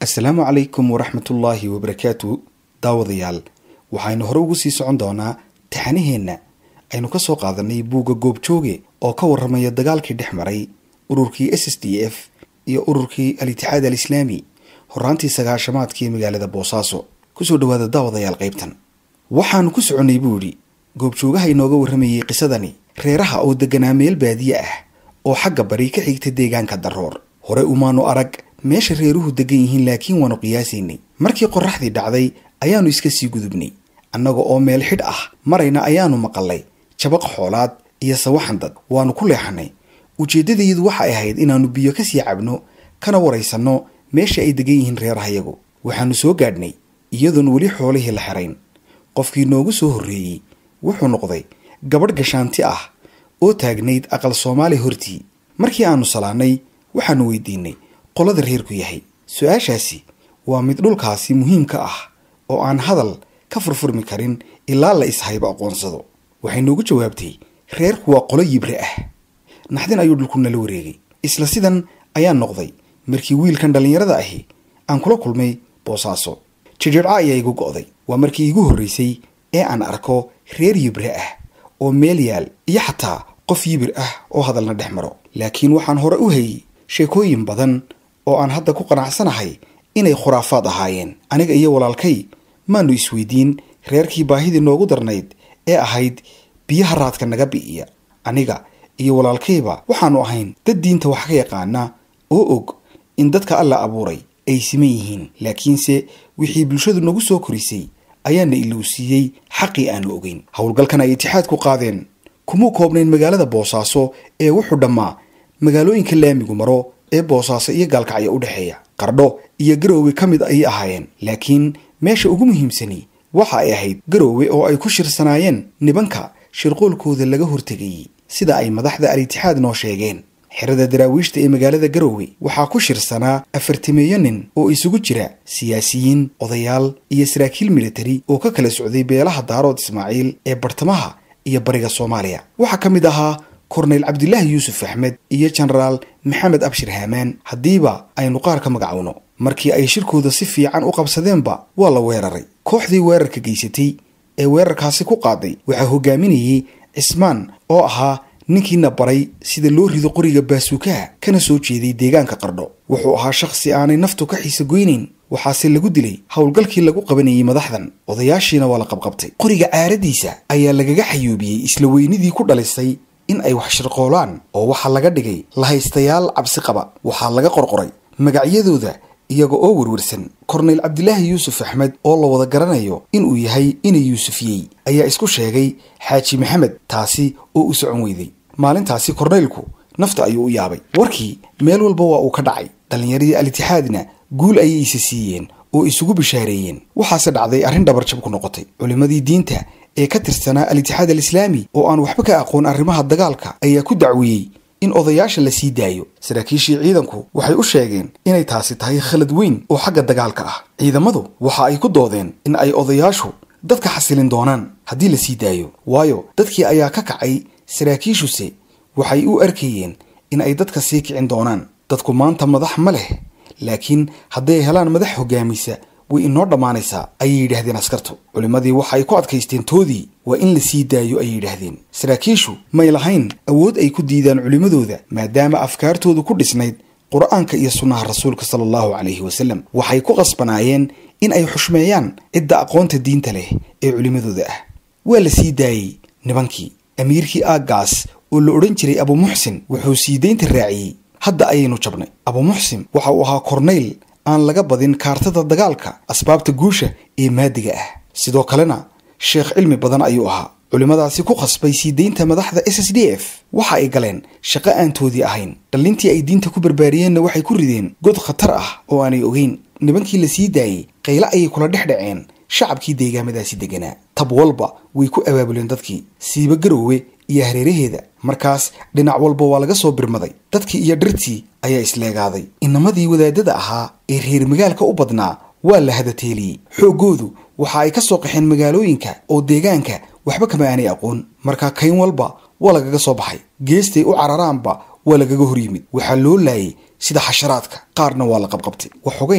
السلام عليكم ورحمة الله وبركاته. داوديال waxaynu hore ugu sii socon doonaa taxaniheena aynu ka soo qaadanay buuga goobjooge oo ka waramaya dagaalkii dhexmaray ururkii SSDF iyo ururkii al-Ittixaad al-Islaami horaantii sagaashamaadkii magaalada Boosaaso. ku soo dhawaada daawadayaal qaybtan waxaan ku soconay buuri goobjoogaha inooga waramayay qisadani reeraha oo deganaa meel baadiye ah oo xagga bari ka xigta deegaanka Daroor. hore umaanu arag meesha reeruhu degan yihiin laakiin waanu qiyaasaynay markii qorraxdii dhacday ayaanu iska sii gudubnay annaga oo meel xidh ah marayna ayaanu maqalay jabaq xoolaad iyo sawaxan dad waanu ku leexanay ujeedadaydu waxa ay ahayd inaanu biyo ka sii cabno kana waraysano meesha ay degan yihiin reerahayagu. waxaanu soo gaadhnay iyadoon weli xoolihii la xirayn. qofkii noogu soo horreeyey wuxuu noqday gabadh gashaanti ah oo taagnayd aqal Soomaali hortii. markii aanu salaanay waxaanu weydiinay qolada reerku yahay. su'aashaasi waa mid dhulkaasi muhiimka ah oo aan hadal ka furfurmi karin ilaa la ishayba aqoonsado. waxay noogu jawaabtay reerku waa qolo yibre ah. naxdin ayuu dhulku nala wareegay. isla sidan ayaa noqday markii wiilkan dhalinyarada ahi aan kula kulmay Boosaaso. jijirca ayaa igu go'day. waa markii igu horreysay ee aan arko reer yibre ah oo meel yaal iyo xataa qof yibir ah oo hadalna dhex maro. laakiin waxaan hore u hayay sheekooyin badan oo aan hadda ku qanacsanahay inay khuraafaad ahaayeen. aniga iyo walaalkay maanu isweydiin reerkii baahidii noogu darnayd ee ahayd biyaha raadka naga bi'iya. aniga iyo walaalkayba waxaanu ahayn dad diinta wax ka yaqaana oo og in dadka alla abuuray ay siman yihiin. laakiinse wixii bulshadu nagu soo korisay ayaana ilowsiiyey xaqii aanu ogeyn. howlgalkan ay Ittixaad ku qaadeen kuma koobnayn magaalada Boosaaso ee wuxuu dhammaa magaalooyinka laamigu maro ee Boosaaso iyo Gaalkacyo u dhaxeeya. Qardho iyo Garowe ka mid ay ahaayeen, laakiin meesha ugu muhiimsani waxa ay ahayd Garowe oo ay ku shirsanaayeen nibanka shirqoolkooda laga hortagay sida ay madaxda al-Ittixaad noo sheegeen. xirada daraawiishta ee magaalada Garowe waxaa ku shirsanaa 40 nin oo isugu jira siyaasiyiin, odayaal iyo saraakiil military oo ka kala socday beelaha Daarood Ismaaciil ee bartamaha iyo bariga Soomaaliya. waxa ka mid ahaa Korneyl Cabdilaahi Yuusuf Axmed iyo Generaal Maxamed Abshir Haamaan hadiiba aynu qaar ka magacawno. markii ay shirkooda si fiican u qabsadeenba waa la weeraray. kooxdii weerarka geysatay ee weerarkaasi ku qaaday waxaa hogaaminayay Cismaan oo ahaa ninkiina baray sida loo rido qoriga baasuukaha kana soo jeeday deegaanka Qardho. wuxuu ahaa shakhsi aanay naftu ka xiisa goynayn, waxaase lagu dilay howlgalkii lagu qabanayay madaxdan. odayaashiina waa la qabqabtay. qoriga caaradiisa ayaa lagaga xayuubiyey isla weynidii ku dhalisay in ay wax shirqoolaan oo waxa laga dhigay lahaystayaal cabsi qaba. waxaa laga qorqoray magacyadooda iyaga oo warwarsan. Korneyl Cabdilaahi Yuusuf Axmed oo la wada garanayo inuu yahay inay Yuusufiyey ayaa isku sheegay Xaaji Maxamed, taasi oo u socon weyday. maalintaasi Korneylku nafta ayuu u yaabay. warkii meel walba waa uu ka dhacay. dhalinyaradii al-Ittixaadna guul ayay isa siiyeen oo isugu bishaareeyeen. waxaase dhacday arrin dhabarjab ku noqotay. culimadii diinta ee ka tirsanaa al-Ittixaad al-Islaami oo aan waxba ka aqoon arrimaha dagaalka ayaa ku dacwiyey in odayaasha la sii daayo. saraakiishii ciidanku waxay u sheegeen inay taasi tahay khalad weyn oo xagga dagaalka ah. ciidamadu waxa ay ku doodeen in ay odayaashu dadka xasilin doonaan haddii la sii daayo, waayo dadkii ayaa ka kacay. saraakiishuse waxay u arkayeen in ay dadka sii kicin doonaan. dadku maanta madax ma leh, laakiin hadday helaan madax hogaamisa way inoo dhammaanaysaa ayay yidhaahdeen askartu. culimadii waxay ku adkaysteen toodii waa in la sii daayo ayay yidhaahdeen. saraakiishu may lahayn awood ay ku diidaan culimadooda maadaama afkaartoodu ku dhisnayd qur'aanka iyo sunnaha rasuulka sallallahu calayhi wasallam. waxay ku qasbanaayeen in ay xushmeeyaan cidda aqoonta diinta leh ee culimadooda ah. waa la sii daayey nibankii. amiirkii aaggaas oo la odhan jiray Abu Muxsin wuxuu sii deynta raaciyey. hadda ayaynu jabnay. Abu Muxsin waxa uu ahaa korneyl aan laga badin kaartada dagaalka asbaabta guusha ee maadiga ah. sidoo kalena sheekh cilmi badan ayuu ahaa. culimadaasi ku qasbay sii deynta madaxda SSDF waxa ay galeen shaqo aan toodii ahayn. dhalintii ay diinta ku barbaariyeenna waxay ku rideen god khatar ah oo aanay ogeyn. nibankii la sii daayey qaylo ayay kula dhex dhaceen shacabkii deegaamadaasi deganaa. tab walba way ku abaabuleen dadkii siiba Garowe iyo hareeraheeda. markaas dhinac walba waa laga soo birmaday. dadkii iyo dhirtii ayaa isleegaaday. inamadii wadaadada ahaa ee reer magaalka u badnaa waa la hadateeliyey. xoogoodu waxa ay ka soo qaxeen magaalooyinka oo deegaanka waxba kama aanay aqoon. markaa kayn walba waa lagaga soo baxay. geestay u cararaanba waa lagaga hor yimid. waxaa loo laayay sida xasharaadka. qaarna waa la qabqabtay. waxogayna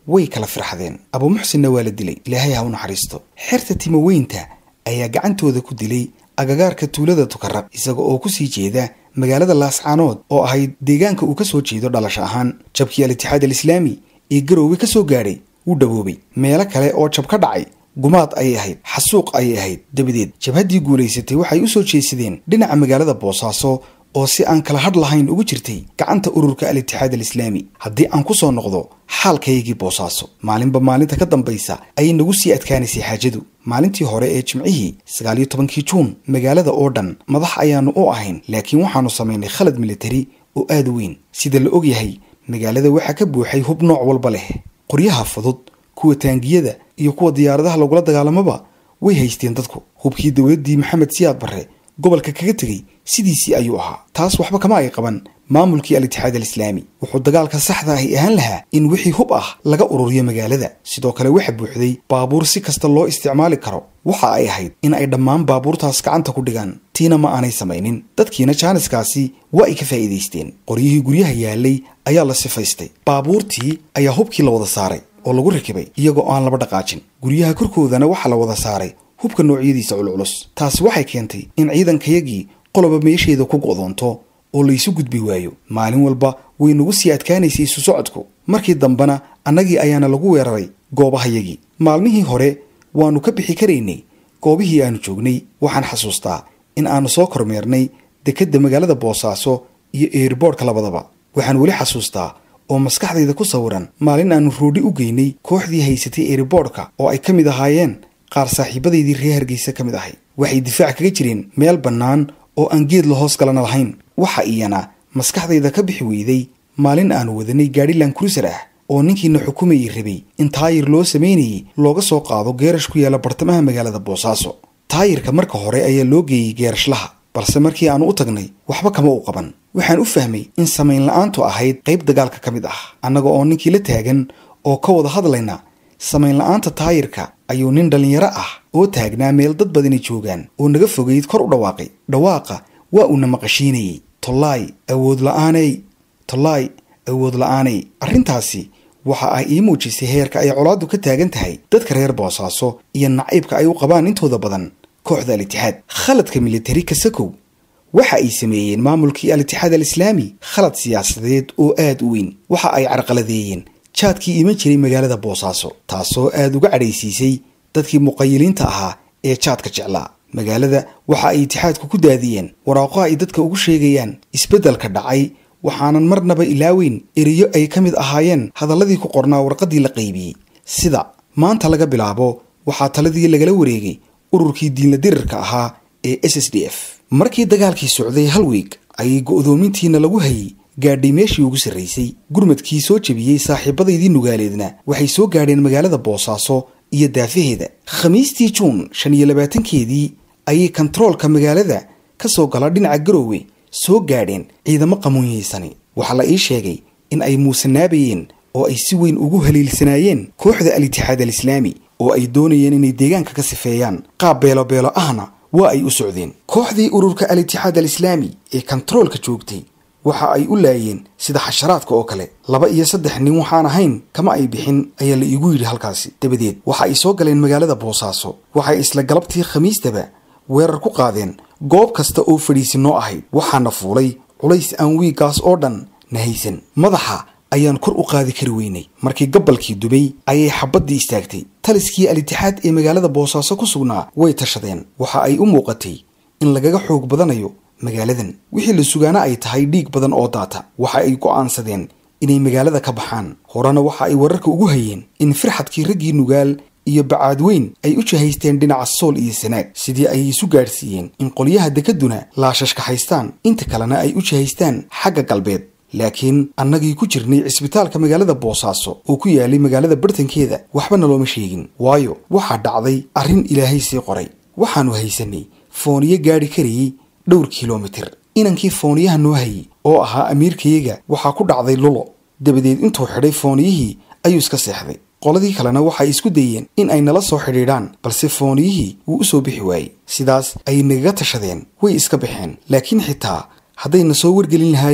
way kala firxadeen. Abu Muxsinna waa la dilay, Ilaahay ha u naxariisto. Xerta Timaweynta ayaa gacantooda ku dilay agagaarka tuulada Tukarraq isaga oo ku sii jeeda magaalada Laascaanood oo ahayd deegaanka uu ka soo jeedo dhalasho ahaan. Jabkii al-Ittixaad al-Islaami ee Garowe ka soo gaaray wuu dhawoobay. Meelo kale oo jab ka dhacay gumaad ay ahayd, xasuuq ay ahayd. Dabadeed jabhaddii guulaysatay waxay u soo jeesadeen dhinaca magaalada Boosaaso oo si aan kala hadh lahayn ugu jirtay gacanta ururka al-Ittixaad al-Islaami. Haddii aan ku soo noqdo xaalkaygii Boosaaso, maalinba maalinta ka dambaysa ayay nagu sii adkaanaysay xaajadu. maalintii hore ee Jimcihii 19 Juun magaalada oo dhan madax ayaanu u ahayn, laakiin waxaanu samaynay khalad militari oo aad u weyn. Sida la og yahay, magaalada waxaa ka buuxay hub nooc walba leh, qoryaha fudud, kuwa taangiyada iyo kuwa diyaaradaha lagula dagaalamaba way haysteen dadku. hubkii dawladdii Maxamed Siyaad Barre gobolka kaga tagay sidiisii ayuu ahaa. taas waxba kama ay qaban maamulkii al-Ittixaad al-Islaami. wuxuu dagaalka saxda ah ahaan lahaa in wixii hub ah laga ururiyo magaalada. sidoo kale waxa buuxday baabuur si kasta loo isticmaali karo. waxa ay ahayd in ay dhammaan baabuurtaas gacanta ku dhigaan, tiina ma aanay samaynin. dadkiina jaaniskaasi waa ay ka faa'iidaysteen. qoryihii guryaha yaalay ayaa la sifaystay. baabuurtii ayaa hubkii la wada saaray oo lagu rakibay iyagoo aan laba dhaqaajin. guryaha korkoodana waxaa la wada saaray hubka noocyadiisa culculus. taasi waxay keentay in ciidankayagii qoloba meesheeda ku go'doonto oo la isu gudbi waayo. maalin walba way nagu sii adkaanaysay isu socodku. markii dambena annagii ayaana lagu weeraray goobahayagii. maalmihii hore waanu ka bixi karaynay goobihii aanu joognay. waxaan xasuustaa in aanu soo kormeernay dekedda magaalada Boosaaso iyo airportka labadaba. waxaan weli xasuustaa oo maskaxdayda ku sawiran maalin aanu roodhi u geynay kooxdii haysatay airportka oo ay ka mid ahaayeen qaar saaxiibadaydii reer Hargeysa ka mid ahay. waxay difaac kaga jireen meel bannaan oo aan geed la hoos galana lahayn. waxa iyana maskaxdayda ka bixi weyday maalin aanu wadanay gaadhi Land Cruiser ah oo ninkiina xukumayay rabay in taayir loo sameynayay looga soo qaado geerash ku yaala bartamaha magaalada Boosaaso. taayirka marka hore ayaa loo geeyay geerashlaha, balse markii aanu u tagnay waxba kama u qaban. waxaan u fahmay in samayn la'aantu ahayd qayb dagaalka ka mid ah. annaga oo ninkii la taagan oo ka wada hadlayna samayn la'aanta taayirka ayuu nin dhalinyaro ah oo taagnaa meel dad badani joogaan oo naga fogeyd kor u dhawaaqay. dhawaaqa waa uuna maqashiinayay, tollaay awood la'aanay, tollaay awood la'aanay. arrintaasi waxa ay ii muujisay heerka ay colaaddu ka taagan tahay dadka reer Boosaaso iyo naciibka ay u qabaan intooda badan kooxda al-Ittixaad. khaladka militari ka sakow waxa ay sameeyeen maamulkii al-Ittixaad al-Islaami khalad siyaasadeed oo aad u weyn. waxa ay carqaladeeyeen jaadkii iman jiray magaalada Boosaaso, taasoo aad uga cadhaysiisay dadkii muqayiliinta ahaa ee jaadka jeclaa. magaalada waxa ay Ittixaadku ku daadiyeen waraaqo ay dadka ugu sheegayaan isbeddelka dhacay. waxaanan marnaba ilaaweyn eriyo ay ka mid ahaayeen hadalladii ku qornaa warqaddii la qaybiyey, sida maanta laga bilaabo waxaa taladii lagala wareegay ururkii diinla dirirka ahaa ee SSDF. markii dagaalkii socday hal weeg ayay go'doomintiina lagu hayay gaadhay meeshii ugu sarraysay. gurmadkii soo jebiyey saaxiibadaydii nugaaleedna waxay soo gaadheen magaalada Boosaaso iyo daafaheeda. khamiistii Juun 25keedii ayay kontaroolka magaalada ka soo gala dhinaca Garowe soo gaadheen ciidamo qamuunyaysani. waxaa la ii sheegay in ay muusanaabayeen oo ay si weyn ugu haliilsanaayeen kooxda al-Ittixaad al-Islaami oo ay doonayeen inay deegaanka ka sifeeyaan. qaab beelo ahna waa ay u socdeen. kooxdii ururka al-Ittixaad al-Islaami ee kontaroolka joogtay waxa ay u laayeen sida xasharaadka oo kale. 2 iyo 3 nin waxaan ahayn kama ay bixin ayaa la iigu yidhi halkaasi. dabadeed waxa ay soo galeen magaalada Boosaaso. waxay isla galabtii khamiistaba weerar ku qaadeen goob kasta oo fadhiisinoo ahayd. waxaana fuulay culays aan wiigaas oo dhan nahaysan. madaxa ayaan kor u qaadi kari weynay. markii gabalkii dubay ayay xabaddii istaagtay. taliskii al-Ittixaad ee magaalada Boosaaso ku sugnaa way tashadeen. waxa ay u muuqatay in lagaga xoog badanayo magaaladan. wixii la sugaana ay tahay dhiig badan oo daata. waxa ay go'aansadeen inay magaalada ka baxaan. horena waxa ay wararka ugu hayeen in firxadkii raggii nugaal iyo bacaadweyn ay u jahaysteen dhinaca Sool iyo Sanaag, sidii ay isu gaadhsiiyeen in qolyaha dekeduna laashashka haystaan, inta kalena ay u jahaystaan xagga galbeed. laakiin annagii ku jirnay cisbitaalka magaalada Boosaaso oo ku yaalay magaalada bartankeeda waxba nalooma sheegin, waayo waxaa dhacday arrin Ilaahay sii qoray. waxaanu haysanay fooniye gaadhi karayay dhowr kiiloomitir. inankii fooniyaha noo hayay oo ahaa amiirkayaga waxaa ku dhacday lulo. dabadeed intuu xidhay fooniyihii ayuu iska seexday. qoladii kalena waxay isku dayeen in ay nala soo xidhiidhaan, balse fooniyihii wuu u soo bixi waayey. sidaas ay nagaga tashadeen way iska baxeen. laakiin xitaa haddayna soo wargelin lahaayeen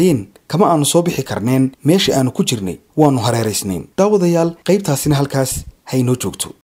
kama aanu soo bixi karneen meesha aanu ku jirnay waanu hareeraysnayn. daawadayaal qaybtaasina halkaas ha inoo joogto.